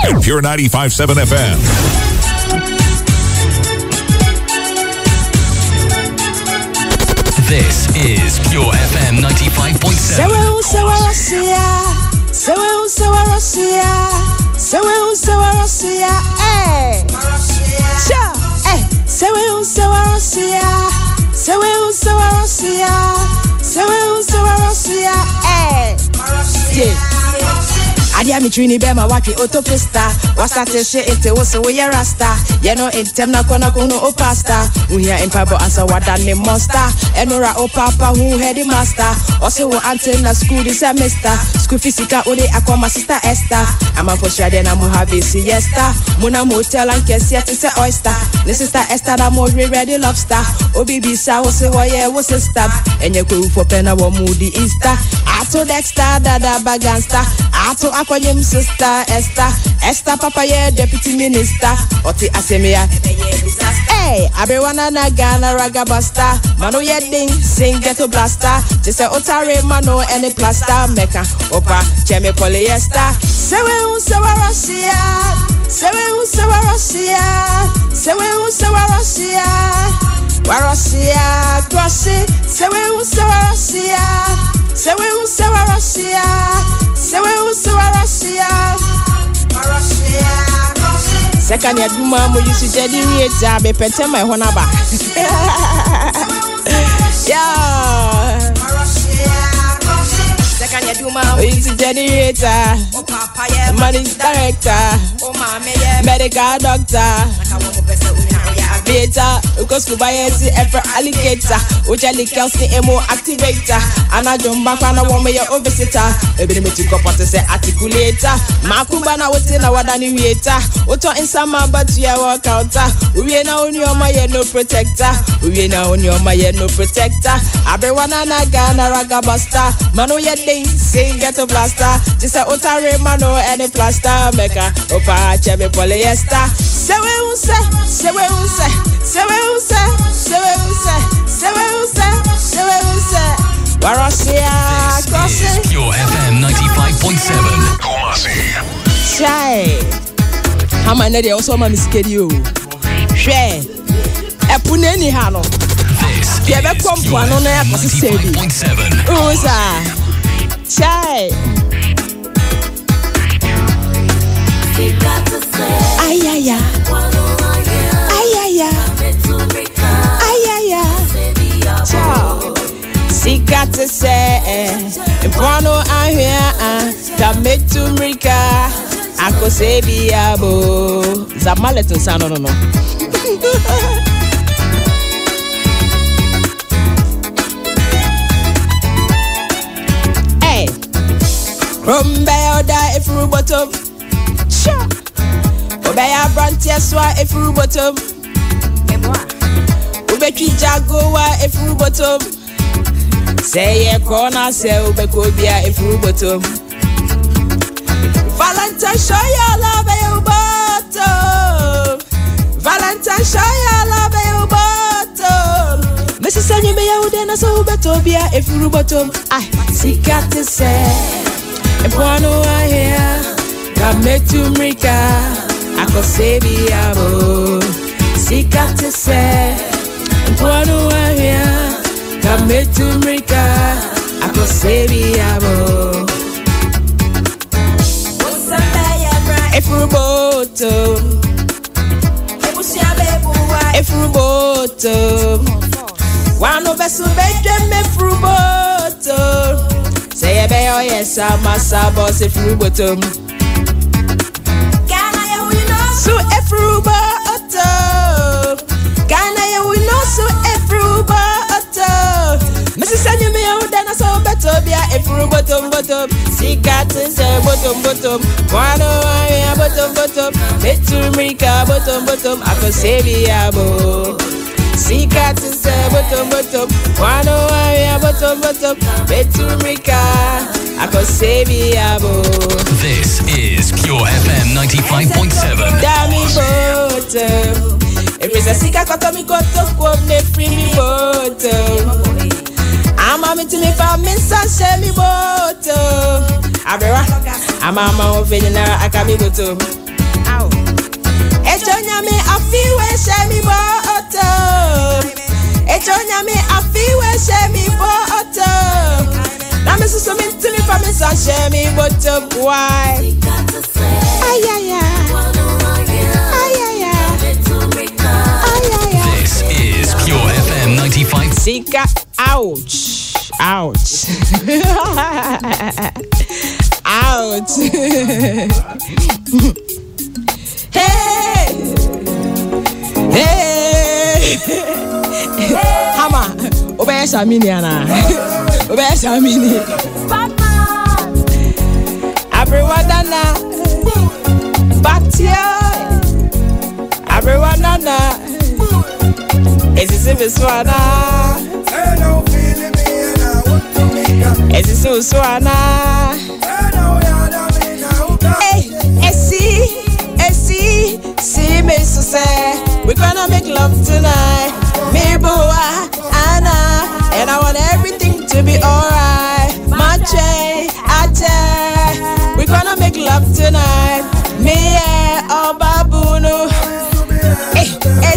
and Pure 95.7 FM. This is Pure FM 95.7. Adia mi trini be ma waki autopista. Wasta te she inte wose we rasta. You know intem na kona kuno o pasta. We here in Pabo asa wada ne monster. Enora o papa who head the master. Also wo ante na school this semester. School physical ode akwa my sister Esther. I'm a for sure then I'm have a siesta. Muna motel and kesia to say oyster. Ne sister Esther da mo ready lobster. Obibi sa wo say wo ye wo sister. Enye ko for pena wo moody Easter. Ato Dexter dada bagansta. Ato Aquanyum sister Esther papa ye deputy minister Oti asemia hey abewana na Ghana raga basta mano ye ding sing ghetto blaster just otare mano any plaster meka opa cheme polyester sewe Russia Russia crossy sewe Russia Second year duma mo you see jadi rieta be pete my honaba. Yeah. Second year duma mo you see jadi rieta. Money director. Medical doctor. Beta, because Kubayesi ever alligator, Ujali Kelsey emo activator, Anna Jumbakana woman your visitor, every me to go to say articulator, Makubana was in our Danny Rieta, Oto in summer but you are counter, we now on your my no protector, we now on your my no protector, Abewana Ghana raga basta, Mano Yeding, sing get a blaster, just a Otare Mano and a plaster maker, Opa Chevy polyester, This is Pure FM 95.7. Kumasi. Shy. How many days also my schedule? Share. Epuneni hano. This is Pure FM 95.7. Uza. Shy. Ayaya. She got to say, Iguano ahia, come to America. I could say biabo. Zamaleton sound no. Hey, Rumba die if you bottom. Sure. Obey a brand teswa if you bottom. Ubeki jagoa if you bottom. Say a corner, say Ubekobia if you bottom. Valentine show ya love you bottom. Valentine show ya love you bottom. Mrs. Sanya be out then so Ubetobia if you bottom. I see got to say. If one over here, come to America. I could say biabo. See got to say. If one over here. Come to America, I could say biabo. If you bottom, if you bottom, one of us will make them if you bottom. Say a bear, yes, I'm a sabos if you bottom. So if you bottom, Ghana, we know so if you bottom. Mrs. Sanya me out then I saw better be if you bottom. See cat say bottom. One eye bottom. Bet to America bottom. I could say biabo. See cat say bottom. One eye bottom. Bet to America. I could say biabo. This is Pure FM 95.7. Damn bottom. If it's a sick I got me got to quote me free me bottom. I'm a meeting me for me share me bottom. I'm a man of I can be bottom. Echonya me afi we shemi boto. Echonya me afi we shemi boto. Na me so me to me for me son shemi boto why? Ay ay ay. Ay ay ay. This is Pure FM 95. Sika, ouch. Ouch. Ouch. Hey. Hey. Hama, obey Samini ana. Obey Samini. Everyone dana. Batia. Everyone dana. Is it Swana? Is it Swana? Hey, see me so say we're gonna make love tonight. Me boa, Anna, and I want everything to be alright. Mache, Ache, we're gonna make love tonight. Me oh babuno. Hey,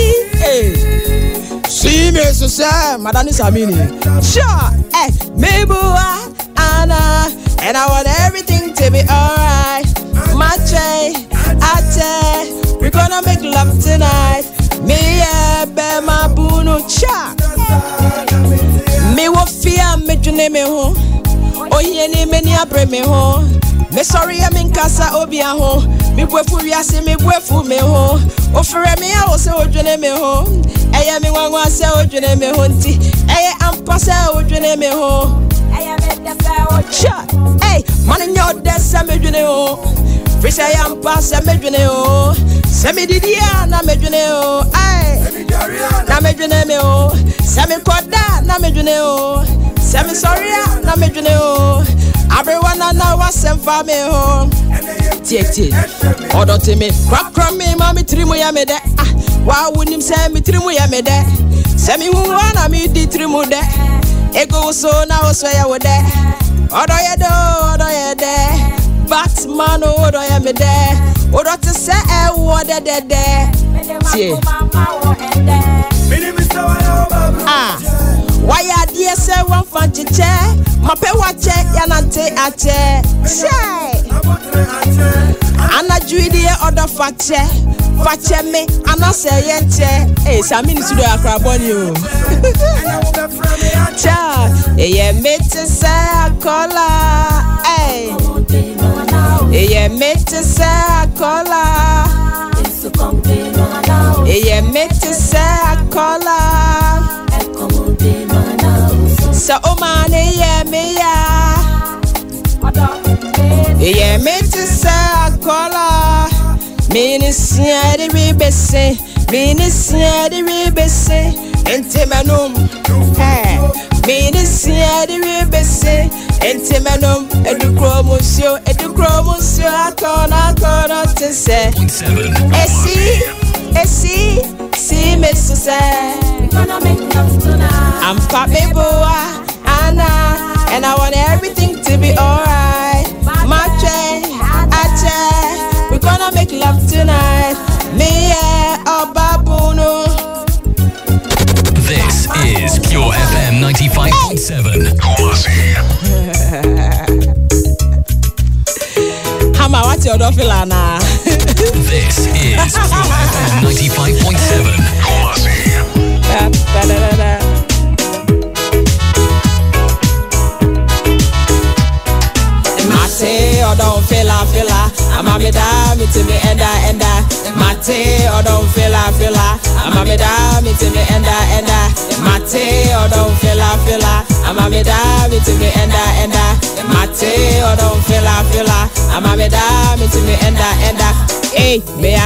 see me so say, Madame Samini. Sure, me boa, Anna, and I want everything to be alright. Mache, Ate, we're gonna make love tonight. Me be my bunu cha. Me wo fear me june me ho. O yeni me ni abre me ho. Me sorry I'm in casa obia ho. Me bwefu wiase me bwefu me ho. O fere me a wo se o june me ho. Eye me wanwa se o june me ho nti. Eye ampa se o june me ho. Eye me desa o cha. Hey, man nyo desa me june ho. Fish I am pass a medjune o. Semi didia na medjune o. Ay. Na medjune me o. Semi koda na medjune o. Semi sorry na medjune o. Everyone na wasem fa me ho. Tie. Odo te me. Crack me mami trimu ya me de. Ah. Wa wunim se mi trimu ya me de. Semi hu na mi di trimu de. Ego so na so ya wo de. Odo ye de. Batman, oh, do I am there? Or to say, what the why are dear say one fancy chair? My pay what check, Yanante at chair. Anna Judy or Fache me, Anna say, hey, some minutes to do a crab on you. Cha, made to say a collar, hey. Eye mete sa kola. Eye mete sa kola. Sa omane ye me ya. Eye mete sa kola. Minisia di ribese. Minisia di ribese. Entimenum. Hey. Minisia di ribese. Entimenum. Educromusio. Akona to say. See me so say. I'm Papi Boa, Anna, and I want everything to be alright. Mache, Ache, we're gonna make love tonight. Me oh babuno. This is Pure FM 95.7. Hama, what's your dofilana? This is Pure FM 95.7. Mate, or don't fila. I'm a me to me enda. Mate, or don't fila. I'm a me to me enda. Mate, or don't fila. I'm a me to me enda. Mate, or don't fila. I'm a me to me enda. Hey, me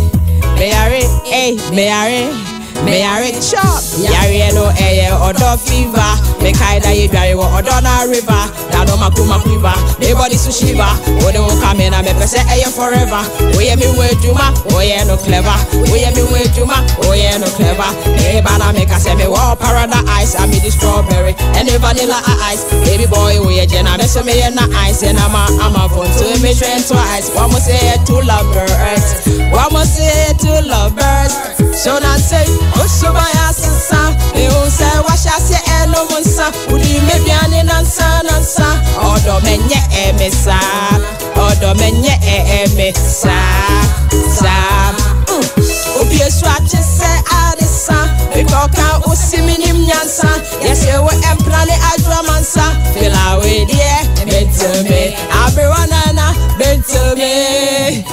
are chop. Yari no air or dog fever. Make I die dry or Donna River. Dano Makuma River. Nobody Sushiba. Or don't come in and make us say forever. We have me way Juma. Oh yeah, no clever. We have me way Juma. Oh yeah, no clever. Hey, Bana make us say me war paradise. ice, I made the strawberry and the vanilla ice. Baby boy, we a jam, I miss me and the ice, and I'm a phone to me train twice. One more say to lovebirds, one more say to lovebirds. So now say, oh, so my ass and son, they all say, wash I say, and no one son, would you maybe an son and son, or domenya emissa, or domenya emissa, Sam. Obi a swatch say, ah, the son, because can't see me in Yansa. Yes, you were employing a dramansa. Fill away, dear, bent to me. I'll be running, bent to me.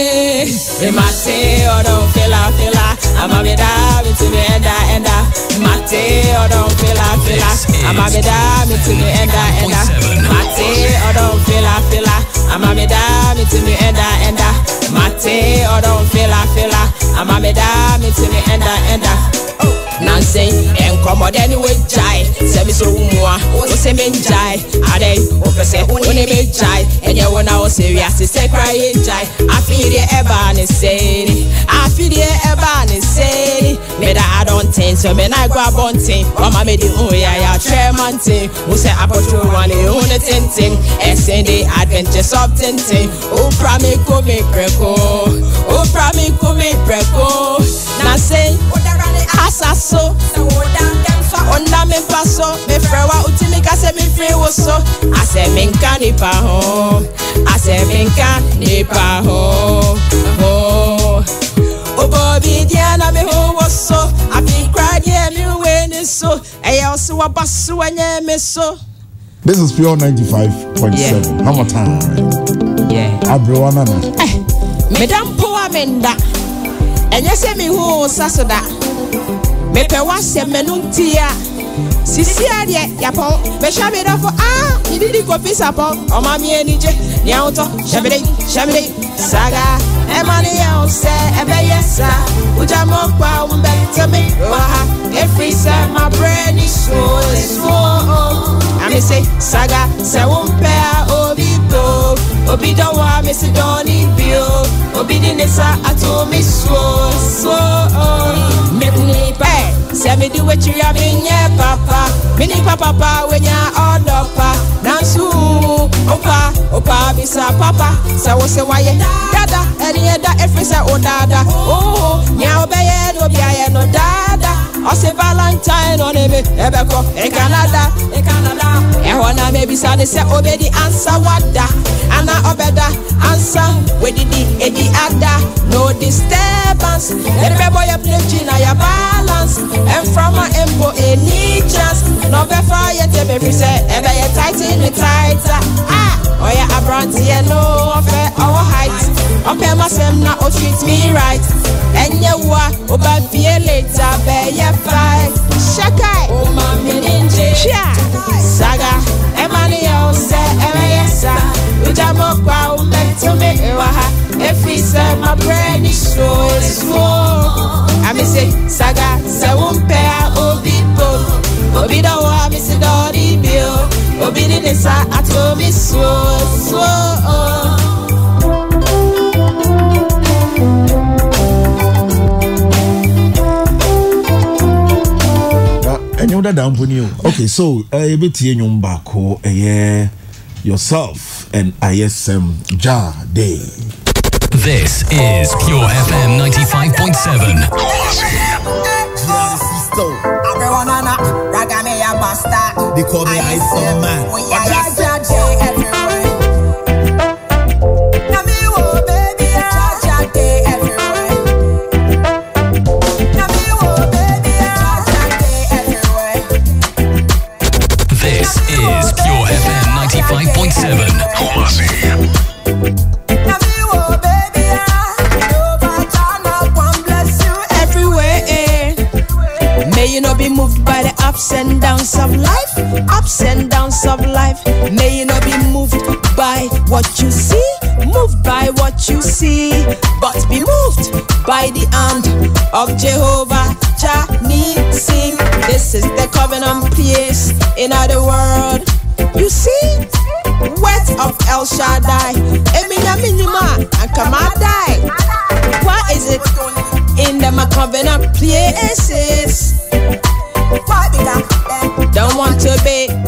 Mate, or don't feel I'm a bit to me and Mate, or don't feel I'm a bit to me and Mate, or don't feel I'm a bit to me and Mate, or don't feel I'm a bit to me and Nancy, and come on anyway, Jai. Semi so more, what's a main Jai? Are they open say, only make Jai? And you want our serious, say crying Jai. I feel the Eban is saying, I feel the Eban is saying, Meda I don't think so, man. I grab on thing, or my made oh yeah, Chairman thing, who say I put you on the only thing, and say the adventures of tinting. Oh, Prami come preko, oh, Prami come preko. Now say, Asaso, onda me paso, me frewa utimika se me free woso. I say minka nipa ho, I say minka nipa ho. Oh, Bobby Diana me ho woso. I be cried yeah me when so. I also a basu and me so. This is pure 95.7. How much time? Yeah. Abrowana. Madam Poa Menda. And you say me who sasoda. Me pe wa se menuntia. Sisi ade yapon. Me shabe da for you did go piece upon. O ma mi enije. Ni auto. Shabede. Saga. E mani ya se ebe yesa. Uja mo kwa umbe teme. Waha. Every time my brain is so. I me say saga. Se umpe obito. Obido wa me si doni bio. Obidi nesa ato me so. Me pay. Say me do what you have in your papa. Mini papa when you're all up. Nansu opa bisa papa. So say why dada any other every say oh dada. Oh nya obeye no bia no dada. O say Valentine on me ebeko e Canada. E wana me bisa say obedi answer wada. Ana obeda answer we did the ada. No disturbance. Let me boy play Gina ya balance. And from my embo any chance. No be fire to be say ebe you tighten the tighter. Oh yeah, I brought you no affair our height. Okay, my son now treat me right. And you wa oba feel later be ya fight. Shakai, oh my ninja. Saga, Emmanuel say Emesa. Ujamo kwa to me waha. If we say my brain is so I me say saga se pair obipo. Obido wa me se dori bio. Obidi nesa ato me so. Okay, so ebeti enyum bako yourself and ISM Ja Day. This is Pure FM 95.7. They call me ISM man. This is Pure FM 95.7. Be moved by the ups and downs of life. May you not be moved by what you see, moved by what you see, but be moved by the hand of Jehovah. Sing. This is the covenant place in other world. You see, words of El Shaddai, Eminya Minima and Kamadai. What is it in the covenant places?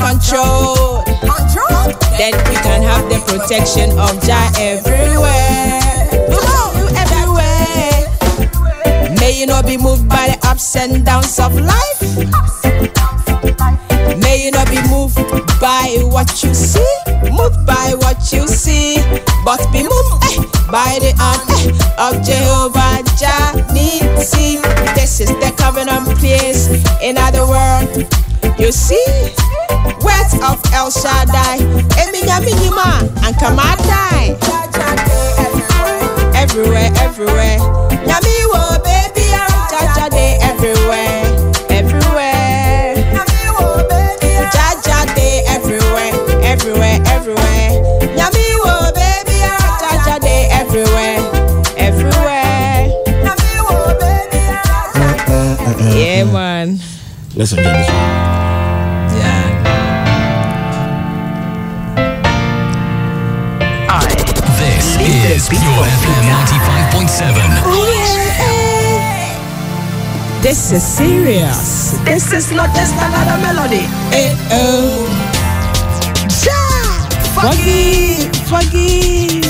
controlled. Then you can have the protection of Jah everywhere. Everywhere. May you not be moved by the ups and downs of life. May you not be moved by what you see. Moved by what you see, but be moved by the hand of Jehovah Jah Nisi. This is the covenant place in other world. You see, words of El Shaddai, Eminya Minima and Kamadai. Everywhere, everywhere. Yami wo baby, Jaja day everywhere, everywhere. Yami wo baby, Jaja day everywhere, everywhere, everywhere. Yami wo baby, Jaja day everywhere, everywhere. Yami wo baby, yeah, man. Let's enjoy this one. Yeah. This is Pure FM 95.7. This is serious. This is not just another melody. Forgive, forgive.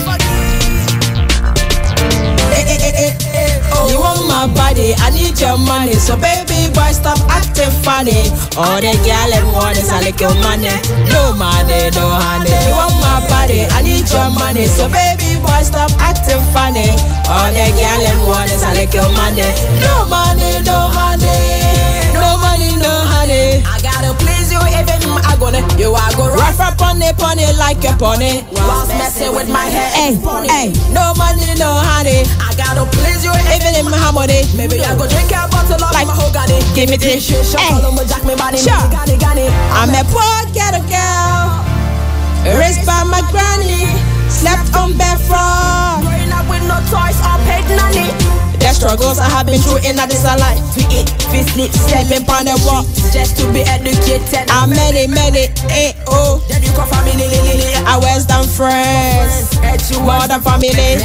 You want my body, I need your money. So baby boy, stop acting funny. All the girl and want is a little money. No money, no honey. You want my body, I need your money. So baby boy, stop acting funny. All the girl and want is a little money. No money, no honey. No money, no honey. I gotta please you, even I gonna. You are gonna rough up on it like a pony. Whilst messing with my head. Hey, no money, no honey. I gotta please you, even in my harmony. Maybe I go drink a bottle of mahogany. Give me this shit, jack me body, sure. I'm a poor ghetto girl, raised by my granny, slept on bed floor, growing up with no toys or paid nanny. The struggles I have been through in this life. To eat, to sleep, sleeping on the walk, just to be educated. I made it, oh. I was down friends, more than family.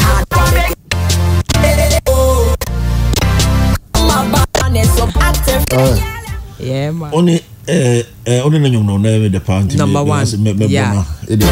Yeah, man. Only the party. Number one. Yeah.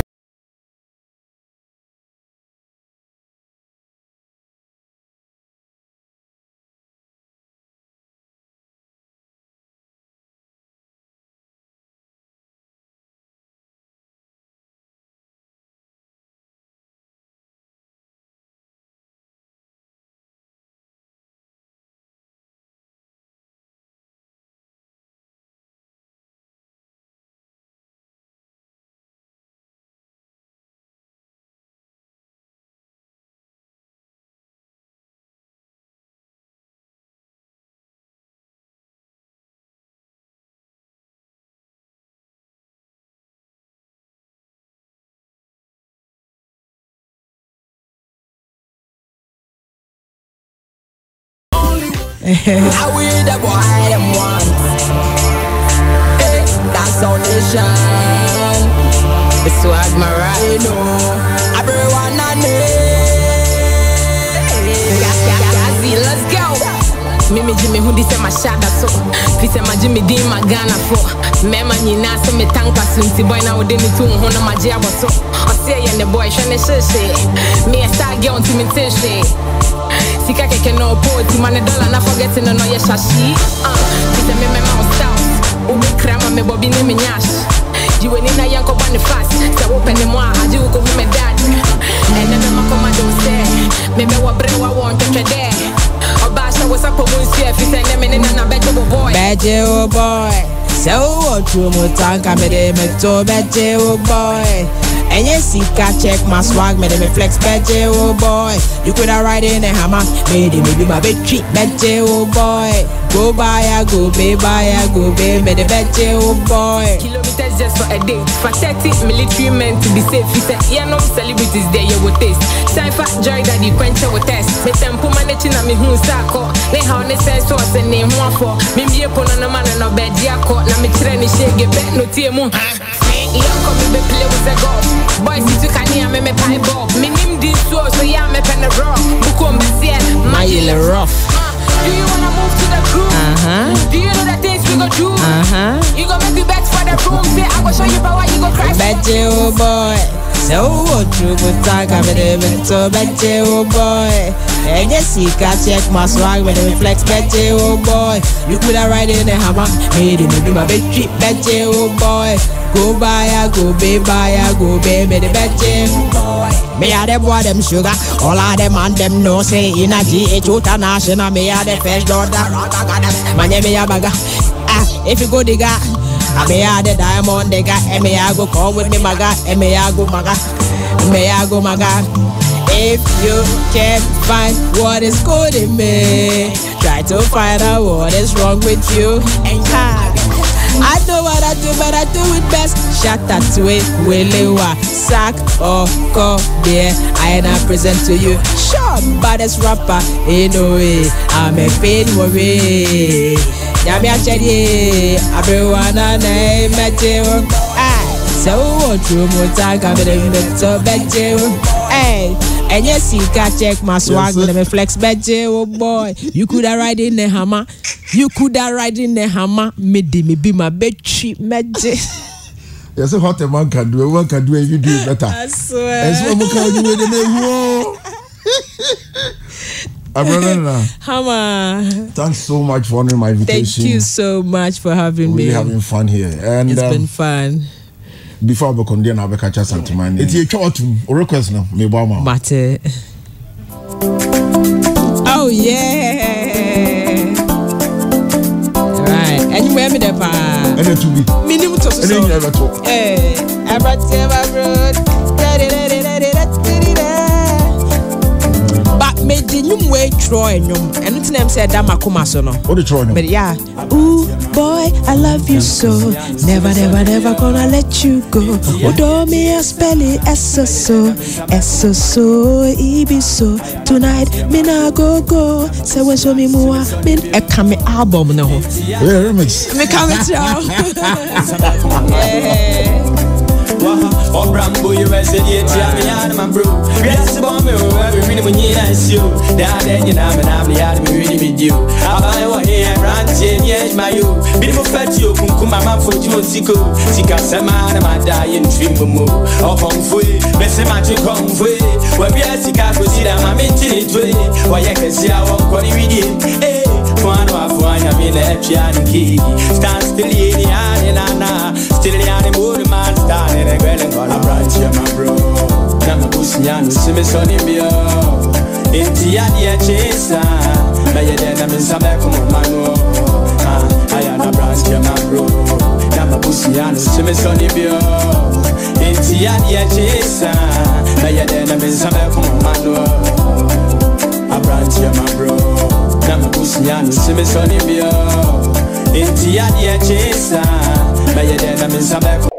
I will the boy them one. That's our nation. The swag my right now. Everyone on it. Let's go. Mimi Jimmy who this my shada so. This my Jimmy D my Ghana for. Mema nyina se me tanka sunti boy na wode ni tu ho na magia boso. I say and the boy shane sheshe. Me a star girl to me teshe. Sika keke no poti mane dollar na forgetting no ye shashi. This me my style. Ube krama me bobi ni me nyash. You ain't in a young company fast. So open the moi, I do go with my dad. And then my commando say, maybe what bread I want to there. Or bash was up on Monsieur, if you send them in a vegetable boy. Vegetable boy. So what you mutanka me de me to vegetable boy. And yes, you can check my swag, me de me flex vegetable boy. You could have ride in a hammer, maybe my big treat vegetable boy. Go buy a go be, me the vegetable boy. Kilometers just for a day. For 30 military men to be safe. He said, yeah, no celebrities there, you will taste. Cypher joy that you quench with test. Me tempo managing a me who sako. They have the sense sauce and name one for. Me be upon a man and a bed yako. Na me training shake get back no TMO. Young come me play with a golf. Boys, you can hear me pie ball. Me name this so yeah, me pen a rock. Buko me my yellow rough. Do you wanna move to the crew? Do you know the things we go do? You gonna make me back for the Boom, say I go show you power, you go cry. Betty, oh boy. So what you go talk about it? So Betty, oh boy. And yes, you can check my swag when it reflects. Betty, oh boy. You could have ride in the hammer. Made in the my Betty, Betty, oh boy. Go buy a go be buy a go be me the Betty. Me a them boy them sugar. All of them and them no say in a GH international. Me a the first daughter. My name is Abaga. If you go digga, I may have the diamond digga. And me a go come with me maga. And me a go maga. Me a go maga. If you can't find what is good in me, try to find out what is wrong with you. And I know what I do, but I do it best. Shout out to it, Williwa, Sack or Ko, there. I now present to you, sure, baddest rapper in a way. I'm a pain worry. Yami Achedi, everyone name Matthew. So what you mutag, I'm in the top Matthew. Hey. And yes, you can check my swag with me flex Betty, oh boy. You could have ride in the hammer. You could have ride in the hammer. Me be my Betty, Betty. Yes, what a man can do. A man can do if you do it better. I swear. As one can do it. Hammer. Thanks so much for honoring my invitation. Thank you so much for having me. We're having fun here. And it's been fun. Before I continue, I'll catch us something. It's a short request now. Me bama. Mate. Oh yeah. Right. And you wear me the pa. And it to be. Minimum to so. And never talk. Eh. But me the new way Troy nyum. And it's name said that makoma so no. What the Troy? But yeah. Ooh boy, I love you so. Never, never, never gonna let you go. Odo me a spell it so ibi so. Tonight me na go. Say when so me mua me e come album na ho. Yeah, remix. Me come it out. Yeah. Oh, Brambo, you resident, I'm my bro. Yes, bomb, every minute when you nice you. Then you know, I'm really with you. I'll buy one here, branch, yes, my you. Beautiful fat you, Kuma for June Sico. Sika Samana, my dying dream move. Oh, come free, best match come free. When we are Sika, we see that I'm in it. Why I can see I won't call you with him. Eh, one of one, I'm in a piano key. Stand still in the Anna, still in the moon, man, standing. I'm right here, my bro. I'm a Busian, Simmy Sonny Bio. Into Yadia Chesa, my then I'm in some Mano. I am a branch here, my bro. I'm a Busian, Simmy Sonny Bio. Into Yadia Chesa, my then I'm in some Mano. A branch here, my bro. I'm a Busian, Simmy Sonny Bio. Into Yadia Chesa, my then I'm in some